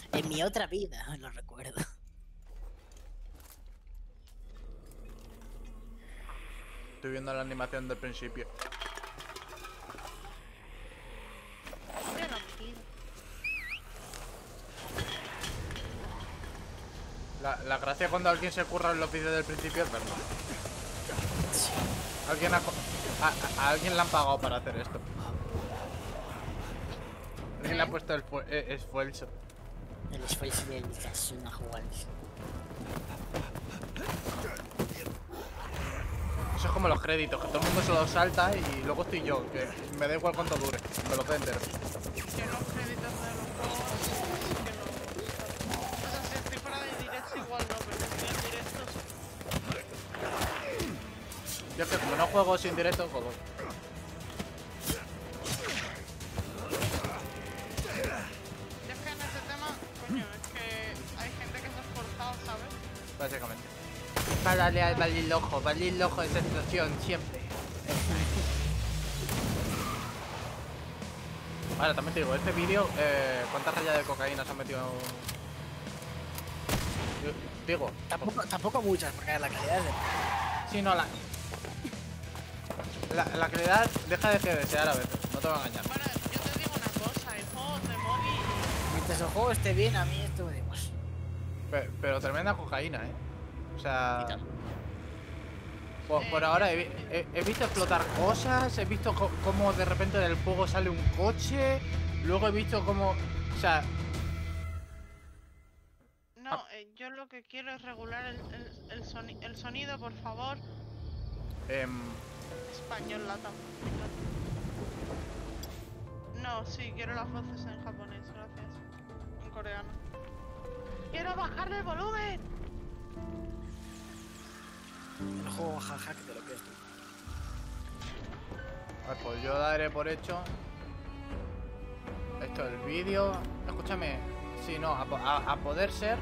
En mi otra vida, lo recuerdo. Estoy viendo la animación del principio. Yo no me tiro. La gracia cuando alguien se curra en los vídeos del principio es verlo. Alguien a alguien le han pagado para hacer esto. Alguien le ha puesto el esfuerzo. El esfuerzo de una jugada. Eso es como los créditos, que todo el mundo se los salta y luego estoy yo, que me da igual cuánto dure, me lo puedo entero. Que los créditos de los juegos que no. O sea, si estoy fuera de directo igual no, pero si estoy en directo sí. Yo es que como no juego sin directo, juego. Y es que en este tema, coño, es que hay gente que se ha esforzado, ¿sabes? Básicamente. Para darle al balilojo es explosión siempre. Ahora, también te digo, este vídeo, ¿cuántas rayas de cocaína se han metido? Yo, digo, Tampoco muchas, porque la calidad es de... sí, no, la calidad deja de desear a veces, no te voy a engañar. Bueno, yo te digo una cosa, el juego de móvil... Mientras el juego esté bien, a mí esto me da igual. Pero tremenda cocaína, ¿eh? O sea... Y tal. Por ahora he visto explotar cosas, he visto cómo de repente del fuego sale un coche, luego he visto cómo... O sea... No, yo lo que quiero es regular el sonido, por favor. Español, lata. No, sí, quiero las voces en japonés, gracias. En coreano. ¡Quiero bajarle el volumen! El juego jaja que te lo crees tú. Pues yo daré por hecho esto el vídeo. Escúchame, si no, a poder ser.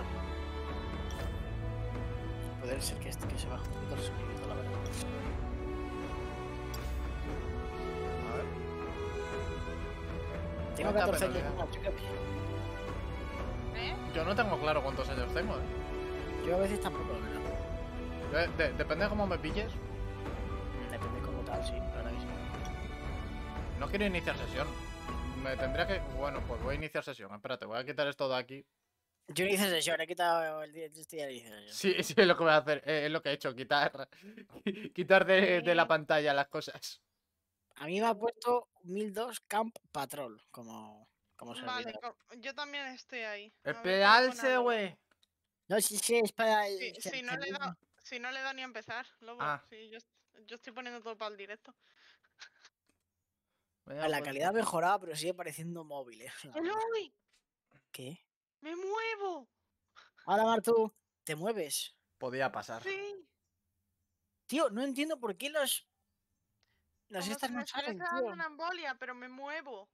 Puede ser que se baje un poquito el sonido, la verdad. A ver. Tengo ¿Cuánta 14 años, penalidad? no, chica. Yo no tengo claro cuántos años tengo, ¿eh? Yo a veces tampoco, la verdad. Depende de cómo me pilles. Depende como tal, sí, la verdad que sí. No quiero iniciar sesión. Me tendría que... Bueno, pues voy a iniciar sesión. Espérate, voy a quitar esto de aquí. Yo no hice sesión, he quitado el día de sesión. Sí, sí, es lo que voy a hacer. Es lo que he hecho, quitar quitar de la pantalla las cosas. A mí me ha puesto 1002 Camp Patrol como Vale, servidor. yo también estoy ahí. A ver qué pone Esperarse, algo. güey. No, sí, es para Sí, el si no le da ni a empezar, lobo. Ah. Sí, yo estoy poniendo todo para el directo. La calidad ha mejorado, pero sigue pareciendo móvil, la verdad. ¡Eloy! ¿Qué? ¡Me muevo! Hola, Martu. ¿Te mueves? Podía pasar. Sí. Tío, no entiendo por qué las Como estas si me no salen, estuviese tío. dando una embolia, pero me muevo.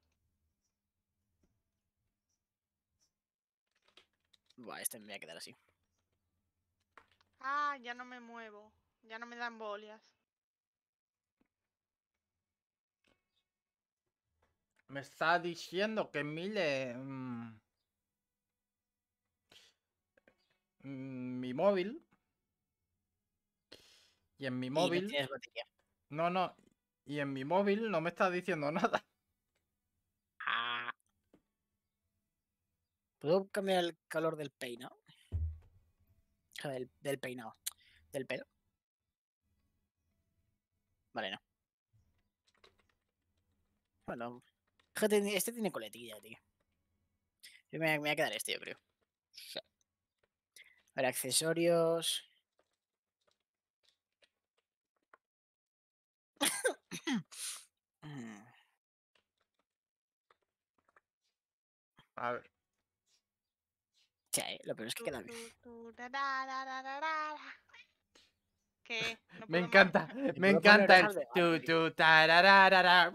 Buah, este me voy a quedar así. Ah, ya no me muevo. Ya no me dan embolias. Me está diciendo que Mile... mi móvil. Y en mi Y no móvil... tienes batería. No. Y en mi móvil no me está diciendo nada. Ah. ¿Puedo cambiar el color del peinado? O sea, del peinado. ¿Del pelo? Vale, no. Bueno, fíjate, este tiene coletilla, tío. Yo me voy a quedar este, yo creo. A ver, accesorios. A ver. Sí, lo peor es que queda bien. ¿Qué? ¿No Me puedo más? encanta. Me Me puedo poner encanta el... orejas de gato, tío. Tarararara.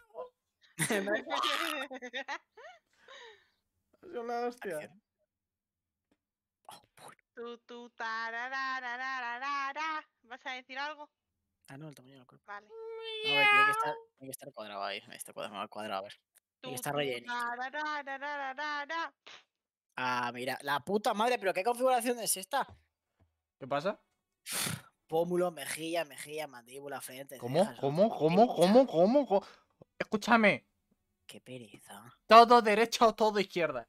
Es una hostia. Acción. Oh, ¿Vas a decir algo? ah, no, el tamaño del cuerpo. Vale. No, a ver, tiene que estar cuadrado ahí. Este cuadrado, a ver. Tiene que estar relleno. Ah, mira, la puta madre, pero ¿qué configuración es esta? ¿Qué pasa? Pómulo, mejilla, mandíbula, frente, ¿Cómo? cejas, ¿Cómo? ojos. ¿Cómo? Pereza. ¿Cómo? ¿Cómo? Escúchame. Qué pereza. Todo derecha o todo izquierda.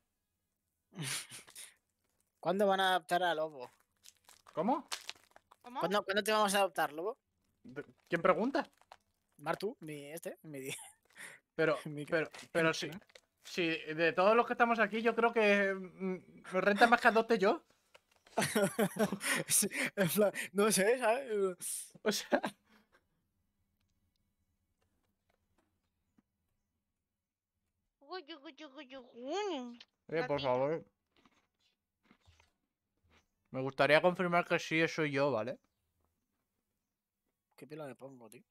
¿Cuándo van a adoptar a Lobo? ¿Cómo? ¿Cómo? ¿Cuándo te vamos a adoptar, Lobo? ¿Quién pregunta? Martu, Pero sí. Sí, de todos los que estamos aquí, yo creo que me renta más que adopte yo. Sí, en plan, no sé, ¿sabes? O sea, por Gatito. favor. Me gustaría confirmar que sí soy yo, ¿vale? ¿Qué pelo le pongo, tío?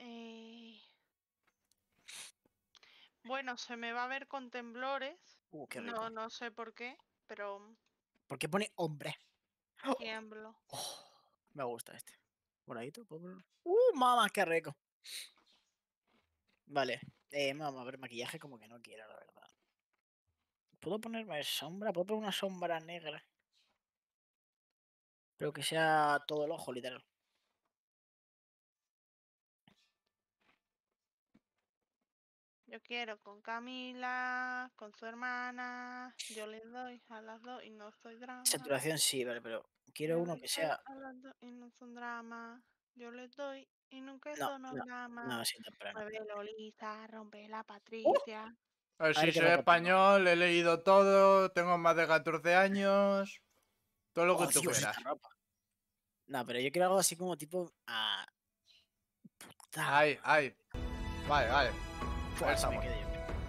Bueno, se me va a ver con temblores. Qué rico. No sé por qué, pero ¿Por qué pone hombre? tiemblo. Oh, me gusta este. Moradito, ¿puedo ponerlo? Mamá, qué rico. Vale. Vamos a ver maquillaje como que no quiero, la verdad. ¿Puedo ponerme sombra? ¿Puedo poner una sombra negra? Pero que sea todo el ojo, literal. Yo quiero con Camila, con su hermana. Yo les doy a las dos y no soy drama. Saturación sí, vale, pero quiero Yo uno les que doy sea... a las dos y no son drama. Yo les doy y nunca No, son drama. no, sí, temprano. Mueve Lolita, rompe la Patricia. A ver, A ver si qué soy me contigo. español, he leído todo, tengo más de 14 años. Todo lo que tú Dios, quieras. esta ropa. No, pero yo quiero algo así como tipo... puta. Ay. Vale. Ahí Pues me estamos. quedo yo.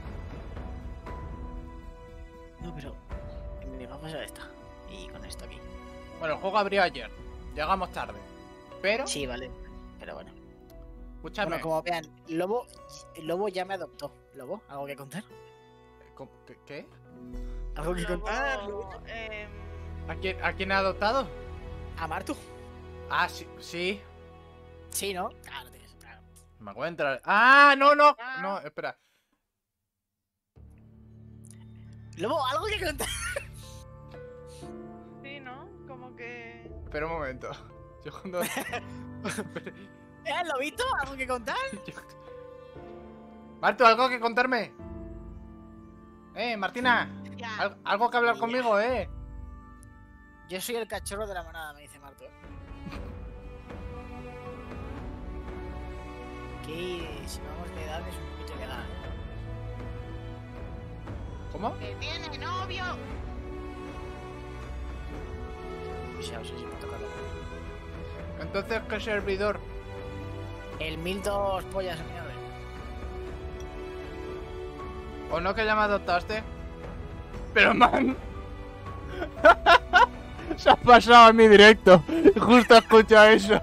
No, pero... Me va a pasar esta. Y con esto aquí. Bueno, el juego abrió ayer. Llegamos tarde. Pero, Sí, vale. Pero bueno. escúchame. Bueno, como vean, Lobo ya me adoptó. ¿Lobo? ¿Algo que contar? ¿Qué? ¿Algo que Luego, contar? Lobito? ¿A quién ha adoptado? ¿A Martu? Ah, sí. Sí, ¿no? Claro, tienes, claro. Me encuentra. ¡Ah! No. Ah. No, espera. Lobo, ¿algo que contar? Sí, ¿no? Como que... Espera un momento. Yo cuando. Lobito? ¿Algo que contar? Marto, ¿algo que contarme? Martina. Ya. Algo que hablar Ya. conmigo, Yo soy el cachorro de la manada, me dice Martu. Que si vamos de edad es un poquito ilegal. ¿Cómo? ¡Que tiene novio! O sea, no sé si me toca loco. Entonces, ¿qué servidor? El 1002 pollas a mi nombre. ¿O no que ya me adoptaste? Pero, man. Se ha pasado a mi directo. Justo escucha eso.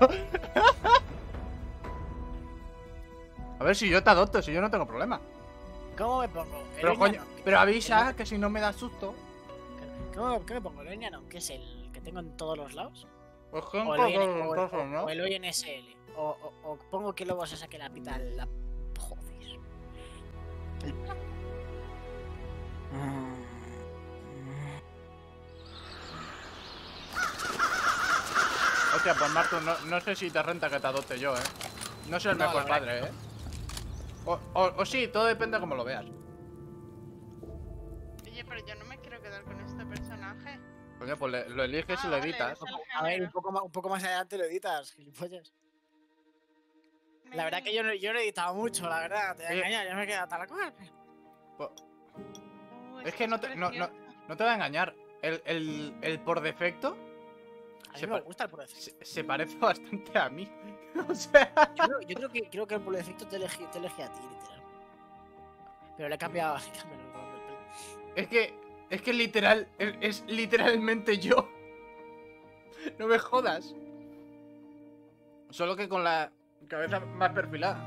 A ver, si yo te adopto, si yo no tengo problema. ¿Cómo me pongo? Pero, El coño, Oñano. pero avisa que si no me da susto. ¿Qué me pongo? ¿El Oñano? ¿Que es el que tengo en todos los lados? Pues O con el OIN, cosas, ¿no? o el OINSL. O pongo que luego se saque la pita la... Joder. Hostia, pues Martu, no sé si te renta que te adopte yo, No soy el No, mejor la verdad padre, O sí, todo depende de cómo lo veas. Oye, pero yo no me quiero quedar con este personaje. Coño, pues lo eliges y lo Vale, editas. es el A ver, género. un poco más adelante lo editas, gilipollas. La verdad que yo no he editado mucho, la verdad. Te voy a Oye. engañar, ya me queda tal cual. Es que no te voy a engañar. El por defecto A mí Se me pa- gusta el por defecto. se parece bastante a mí. O sea, Yo creo que el por defecto te elegí a ti, literal. Pero le he cambiado el color del pelo. es que literal, es literalmente yo. No me jodas. Solo que con la cabeza más perfilada.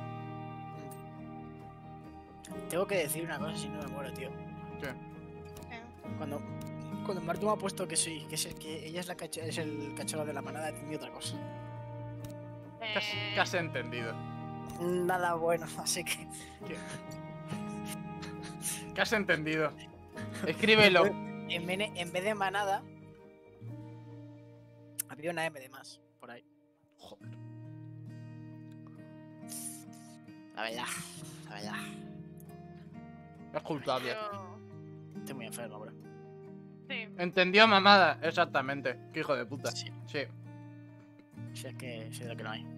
Tengo que decir una cosa si no me muero, tío. ¿Qué? Cuando Martu me ha puesto que ella es el cachorro de la manada, he entendido otra cosa. ¿Qué has entendido? Nada bueno, así que. ¿Qué has entendido? Escríbelo. en vez de manada, había una M de más por ahí. Joder. La verdad, la verdad. Es culpable. Yo... Estoy muy enfermo, bro. Sí. Entendió mamada, exactamente. Qué hijo de puta. Sí. Sí. Si es que soy de lo que no hay.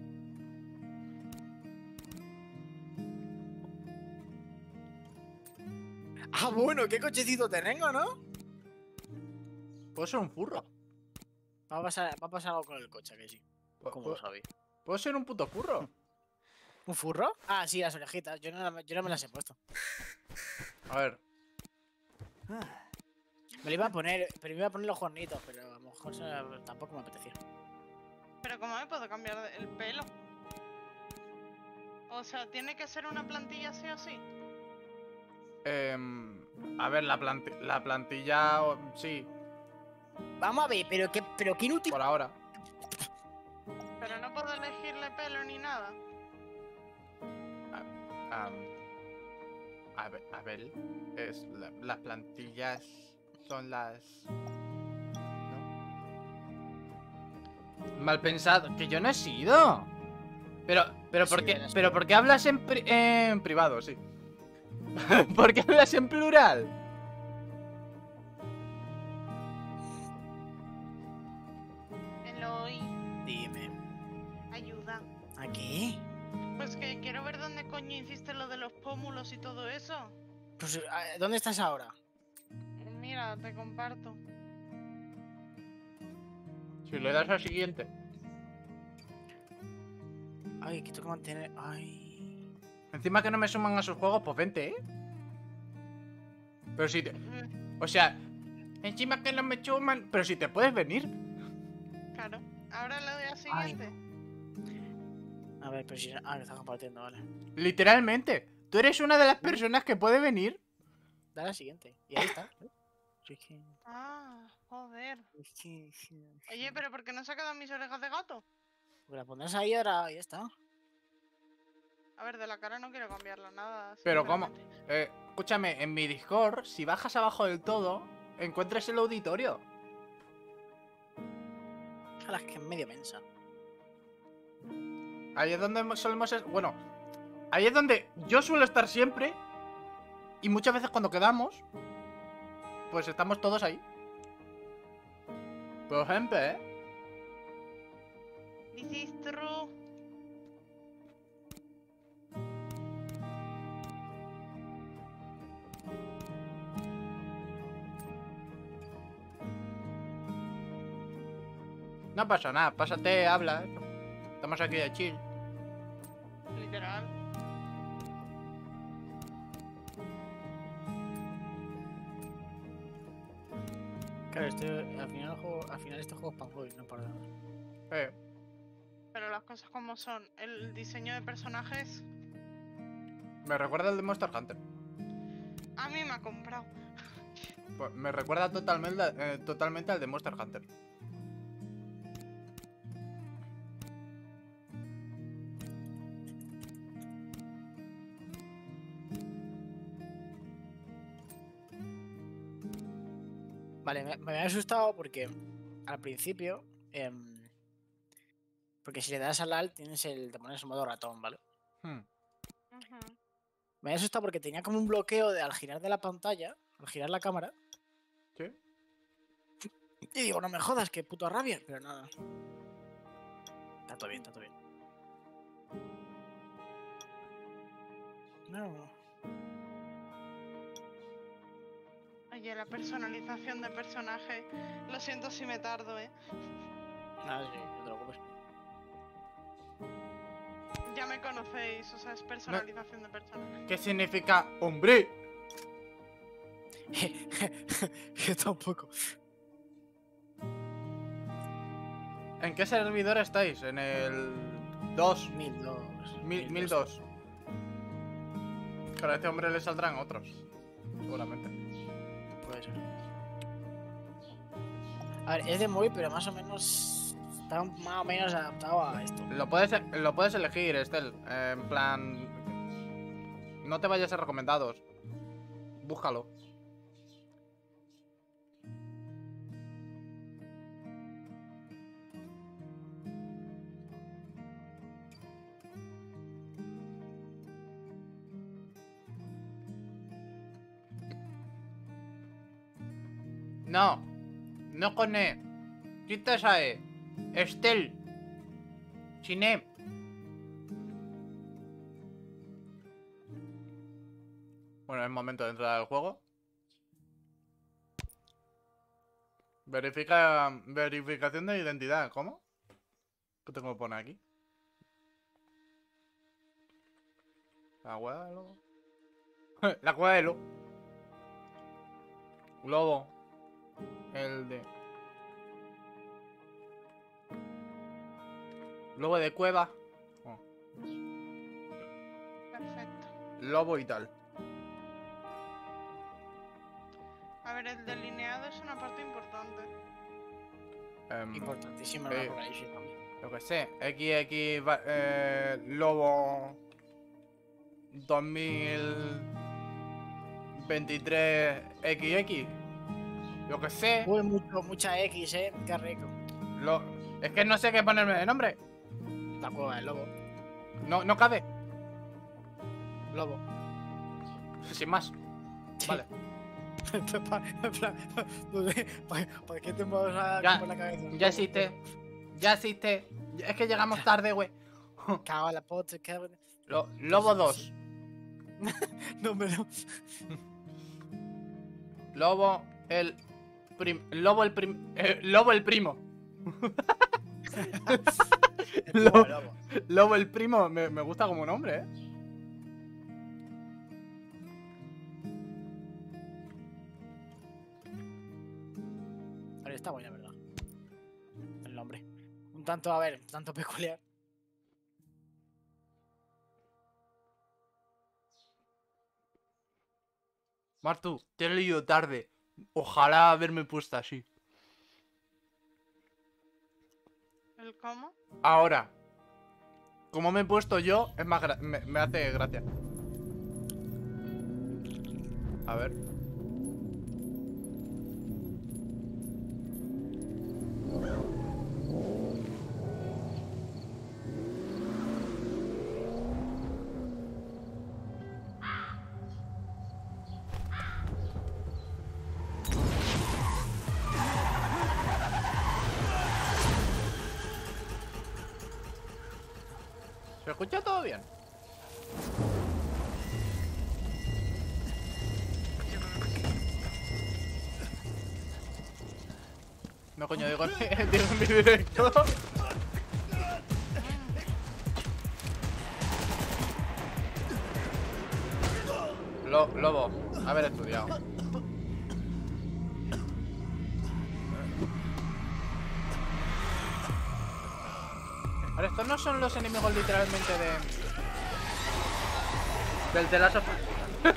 Ah, bueno, qué cochecito tengo, ¿no? Puedo ser un furro. Va a pasar algo con el coche, que sí. ¿Cómo lo sabéis? Puedo ser un puto furro. ¿Un furro? Ah, sí, las orejitas. Yo no me las he puesto. A ver. Me lo iba a poner, pero me iba a poner los cuernitos, pero a lo mejor tampoco me apetecía. Pero ¿cómo me puedo cambiar el pelo? O sea, ¿tiene que ser una plantilla sí o sí? A ver, la plantilla... Sí, Vamos a ver, pero qué inútil. por ahora. Pero no puedo elegirle pelo ni nada. A ver, las plantillas son las... ¿No? Mal pensado, que yo no he sido. Pero Sí, ¿por qué hablas en privado, sí? ¿Por qué hablas en plural? Eloy, Dime. ayuda. ¿Aquí? Pues que quiero ver dónde coño hiciste lo de los pómulos y todo eso. Pues, ¿dónde estás ahora? Mira, te comparto. Si le das al siguiente. Ay, que tengo que mantener. Ay. Encima que no me suman a sus juegos, pues vente, ¿eh? Pero si te... O sea, encima que no me suman... Pero si te puedes venir. Claro. Ahora le doy al siguiente. A ver, pero si. Ah, que estás compartiendo, vale. Literalmente. Tú eres una de las personas que puede venir. Dale al siguiente. Y ahí está. Sí, es que. Ah, joder. Es que. Oye, pero ¿por qué no se ha quedado mis orejas de gato? Pues la pones ahí ahora y ya está. A ver, de la cara no quiero cambiarla nada. Pero ¿cómo? sinceramente. Escúchame, en mi Discord, si bajas abajo del todo, encuentras el auditorio. Ojalá, es que es medio mensa. Ahí es donde solemos... Bueno, ahí es donde yo suelo estar siempre. Y muchas veces cuando quedamos, pues estamos todos ahí. Por ejemplo, ¿eh? This is true. No pasa nada, pásate, habla. Estamos aquí de chill. Literal. Claro, al final este juego es para hoy, no para nada. Pero las cosas como son. El diseño de personajes Me recuerda al de Monster Hunter. a mí me ha comprado. Pues me recuerda totalmente al de Monster Hunter. Vale, me había asustado porque al principio. Porque si le das al alt tienes te pones en modo ratón, ¿vale? Ujú. Me había asustado porque tenía como un bloqueo al girar de la pantalla, al girar la cámara. ¿Sí? Y digo, no me jodas, qué puta rabia. Pero nada. Está todo bien, está todo bien. No. Oye, la personalización de personaje. Lo siento si me tardo, Nada, sí, no te preocupes. Ya me conocéis, o sea, es personalización de personaje. ¿Qué significa hombre? Yo tampoco. ¿En qué servidor estáis? En el 2. 1002. 1002. Claro, a este hombre le saldrán otros. Seguramente. Puede ser. A ver, es de móvil, pero más o menos. Está más o menos adaptado a esto. Lo puedes elegir, Estel. En plan... No te vayas a recomendados. Búscalo. No. No con E. Quita esa E. Estel. Sin E. Bueno, es momento de entrar al juego. Verificación de identidad. ¿Cómo? ¿Qué tengo que poner aquí? La cueva de lobo. La cueva de lobo. Lobo. El de... Lobo de cueva. Oh. Perfecto. Lobo y tal. A ver, el delineado es una parte importante. Importantísimo el apocalipsis también. Lo que sé. Lobo 2023 XX. Lo que sé. Uy, mucha X, qué rico. Es que no sé qué ponerme de nombre. La cueva del lobo. No cabe. Lobo. Sin más. Vale. ¿Para qué te mueves la cabeza? Ya existe. Ya existe. Es que llegamos tarde, güey. Cago en la potra, cago en... Lobo 2. No me lo... Lobo el Lobo el primo. Lobo el primo. Me gusta como nombre, eh. Pero está buena, ¿verdad? El nombre. Un tanto, a ver, un tanto peculiar. Martu, te he leído tarde. Ojalá haberme puesto así. ¿El cómo? Ahora, como me he puesto yo, es más me hace gracia. A ver. ¿Se escucha todo bien? No, coño, digo en mi directo. Lobo, haber estudiado. Ahora, estos no son los enemigos literalmente del The Last of Us.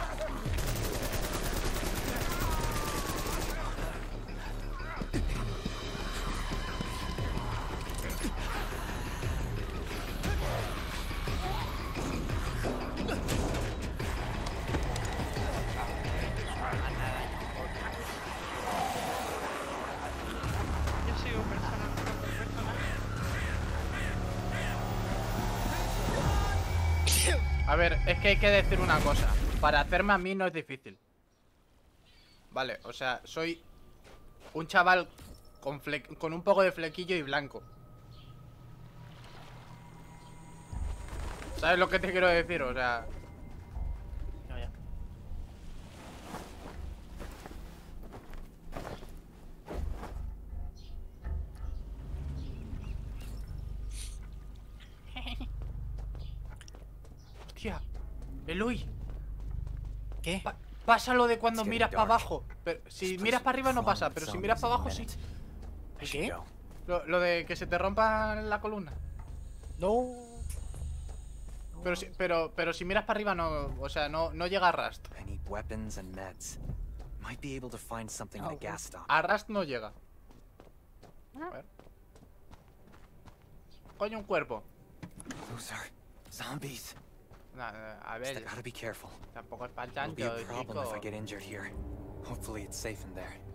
Yo sigo personaje por personaje. A ver, es que hay que decir una cosa. Para hacerme a mí no es difícil. Vale, o sea, soy un chaval con un poco de flequillo y blanco. ¿Sabes lo que te quiero decir? O sea... No, ya. Hostia, Eloy, ¿Qué? pasa lo de cuando miras para abajo. Pero si miras para arriba no pasa, pero si miras para abajo sí. ¿El qué? Lo de que se te rompa la columna. No. Pero si miras para arriba no, o sea, no llega a Rust. I need weapons and meds. Might be able to find something in a gas stop. A Rust no llega. A ver. Coño, un cuerpo. Those are zombies. A I ver, gotta be careful. tampoco es para It'll be tanto, a problem if I chico. get injured here. Hopefully it's safe in there.